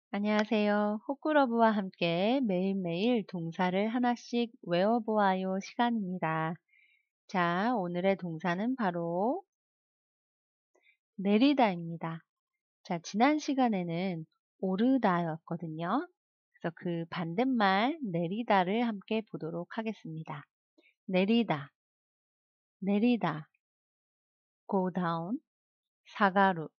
안녕하세요. 호꾸러브와 함께 매일매일 동사를 하나씩 외워보아요 시간입니다. 자, 오늘의 동사는 바로 내리다입니다. 자, 지난 시간에는 오르다였거든요. 그래서 그 반대말 내리다를 함께 보도록 하겠습니다. 내리다, 내리다, go down, 사가루.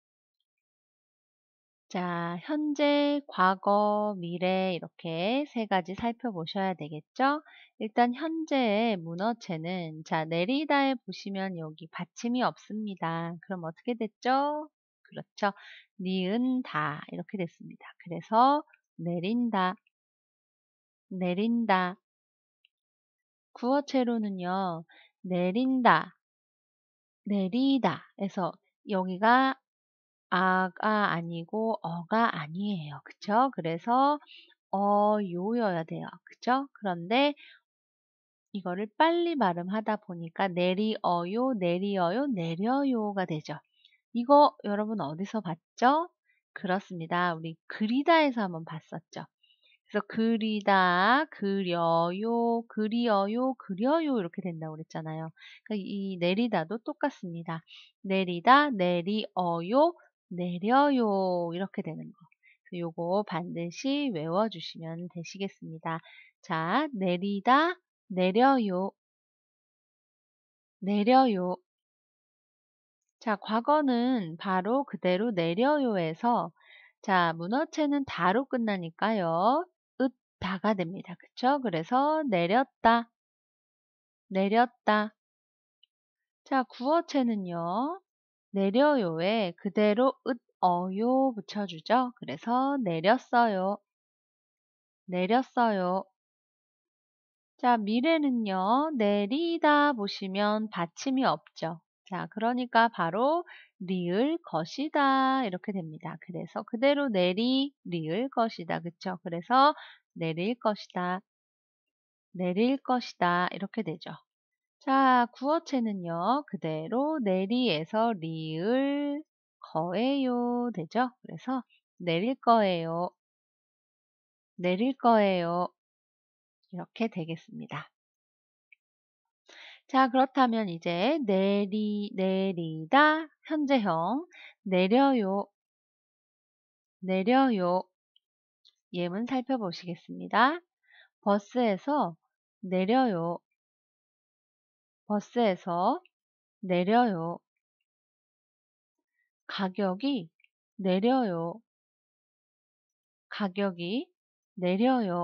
자, 현재, 과거, 미래 이렇게 세 가지 살펴보셔야 되겠죠? 일단 현재의 문어체는 자, 내리다에 보시면 여기 받침이 없습니다. 그럼 어떻게 됐죠? 그렇죠. 니은다 이렇게 됐습니다. 그래서 내린다, 내린다. 구어체로는요. 내린다, 내리다 해서 여기가 아가 아니고 어가 아니에요. 그쵸? 그래서 요여야 돼요. 그쵸? 그런데 이거를 빨리 발음하다 보니까 내리어요, 내리어요, 내려요가 되죠. 이거 여러분 어디서 봤죠? 그렇습니다. 우리 그리다에서 한번 봤었죠. 그래서 그리다, 그려요, 그리어요, 그려요 이렇게 된다고 그랬잖아요. 그러니까 이 내리다도 똑같습니다. 내리다, 내리어요, 내려요 이렇게 되는 거. 그래서 요거 반드시 외워주시면 되시겠습니다. 자, 내리다, 내려요, 내려요. 자, 과거는 바로 그대로 내려요에서 자, 문어체는 다로 끝나니까요. 다가 됩니다. 그쵸? 그래서 내렸다, 내렸다. 자, 구어체는요. 내려요에 그대로 어요 붙여주죠. 그래서 내렸어요, 내렸어요. 자, 미래는요. 내리다 보시면 받침이 없죠. 자, 그러니까 바로 리을 것이다 이렇게 됩니다. 그래서 그대로 리을 것이다. 그쵸? 그래서 내릴 것이다, 내릴 것이다 이렇게 되죠. 자, 구어체는요. 그대로 내리에서 리을 거예요 되죠. 그래서 내릴 거예요, 내릴 거예요 이렇게 되겠습니다. 자, 그렇다면 이제 내리다 현재형 내려요, 내려요 예문 살펴보시겠습니다. 버스에서 내려요, 버스에서 내려요. 가격이 내려요, 가격이 내려요.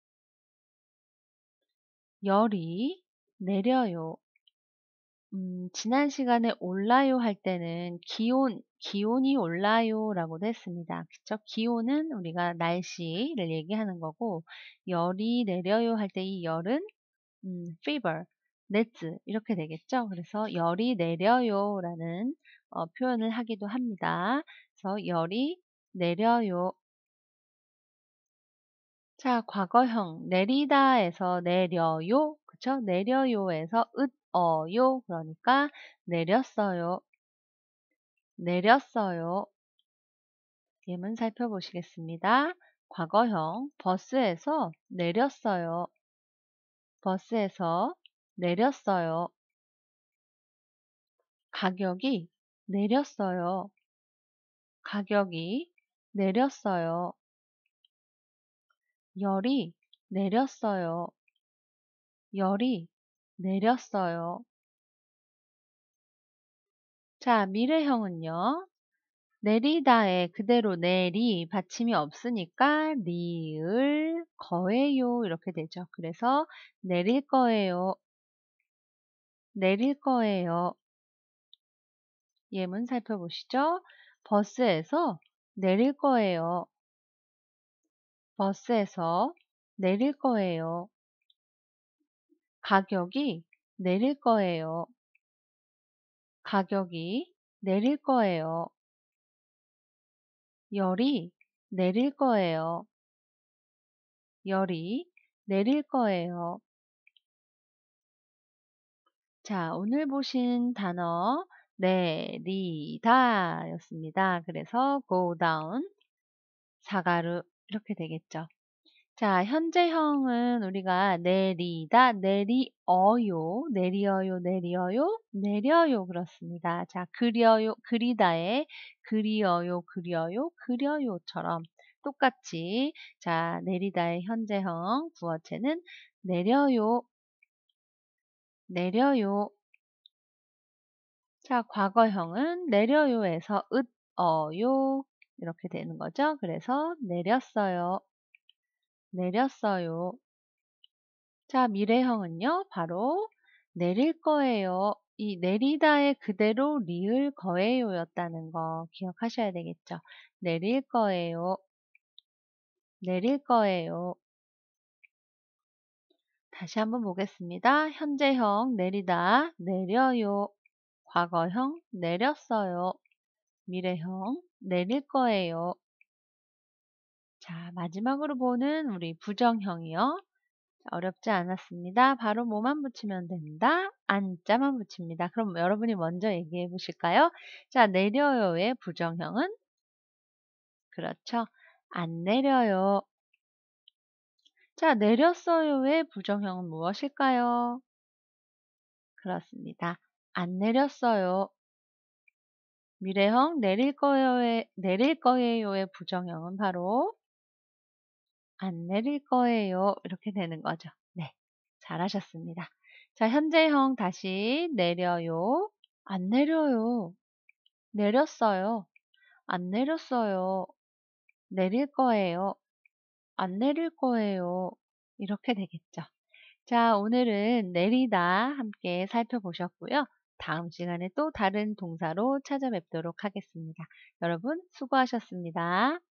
열이 내려요. 지난 시간에 올라요 할 때는 기온이 올라요 라고도 했습니다. 그쵸? 기온은 우리가 날씨를 얘기하는 거고, 열이 내려요 할 때 이 열은, fever,熱이렇게 되겠죠? 그래서 열이 내려요 라는 표현을 하기도 합니다. 그래서 열이 내려요. 자, 과거형 내리다에서 내려요. 그쵸? 내려요에서 어요. 그러니까 내렸어요. 내렸어요. 예문 살펴보시겠습니다. 과거형 버스에서 내렸어요. 버스에서 내렸어요. 가격이 내렸어요. 가격이 내렸어요. 열이 내렸어요. 열이 내렸어요. 자, 미래형은요. 내리다에 그대로 내리 받침이 없으니까 리을 거예요 이렇게 되죠. 그래서 내릴 거예요, 내릴 거예요. 예문 살펴보시죠. 버스에서 내릴 거예요. 버스에서 내릴 거예요. 가격이 내릴 거예요. 가격이 내릴 거예요. 열이 내릴 거예요. 열이 내릴 거예요. 자, 오늘 보신 단어 내리다 였습니다. 그래서 go down, 사가루 이렇게 되겠죠. 자, 현재형은 우리가 내리다, 내리어요, 내리어요, 내리어요, 내려요 그렇습니다. 자, 그려요, 그리다에 그리어요, 그려요, 그려요처럼 똑같이 자, 내리다의 현재형 구어체는 내려요, 내려요. 자, 과거형은 내려요에서 으어요 이렇게 되는 거죠. 그래서 내렸어요, 내렸어요. 자, 미래형은요, 바로 내릴 거예요. 이 내리다에 그대로 리을 거예요였다는 거 기억하셔야 되겠죠. 내릴 거예요. 내릴 거예요. 다시 한번 보겠습니다. 현재형 내리다, 내려요. 과거형 내렸어요. 미래형 내릴 거예요. 자, 마지막으로 보는 우리 부정형이요. 어렵지 않았습니다. 바로 뭐만 붙이면 된다? 안자만 붙입니다. 그럼 여러분이 먼저 얘기해 보실까요? 자, 내려요의 부정형은? 그렇죠. 안 내려요. 자, 내렸어요의 부정형은 무엇일까요? 그렇습니다. 안 내렸어요. 미래형 내릴 거예요의 부정형은 바로 안 내릴 거예요. 이렇게 되는 거죠. 네. 잘하셨습니다. 자, 현재형 다시 내려요. 안 내려요. 내렸어요. 안 내렸어요. 내릴 거예요. 안 내릴 거예요. 이렇게 되겠죠. 자, 오늘은 내리다 함께 살펴보셨고요. 다음 시간에 또 다른 동사로 찾아뵙도록 하겠습니다. 여러분 수고하셨습니다.